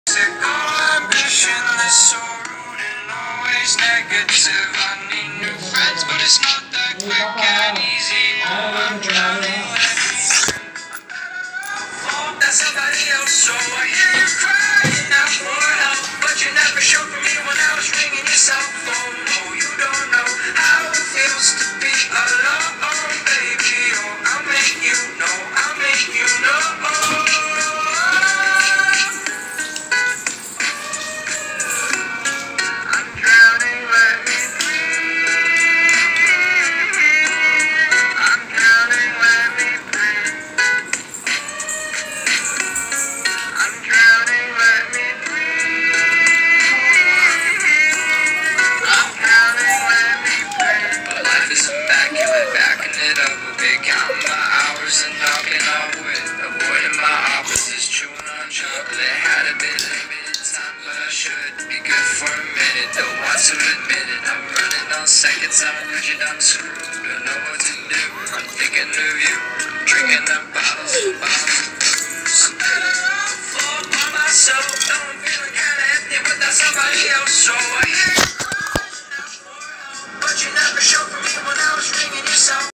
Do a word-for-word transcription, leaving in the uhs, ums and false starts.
Ambition is so rude and always negative. I need new friends, but it's not that quick and easy. Oh, I'm drowning. That's somebody else, so I hear you crying out for help, but you never showed for me when I was ringing your cell phone. Oh, you don't know how it feels to be alone, baby. Oh, I'll make you know, I'll make you know. To admit it, I'm running on seconds, I'm rigid, I'm screwed, don't know what to do, I'm thinking of you, I'm drinking up bottles and bottles, I'm better off all by myself, though I'm feeling kinda empty without somebody else, so I hear